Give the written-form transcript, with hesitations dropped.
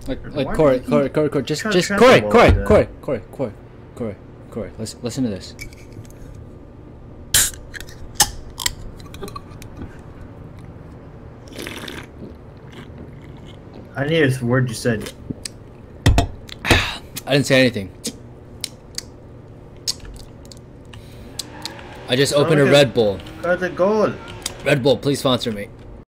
Like Corey, just Corey, listen to this. I didn't hear the word you said. I didn't say anything. I just opened a Red Bull. Got the goal. Red Bull, please sponsor me.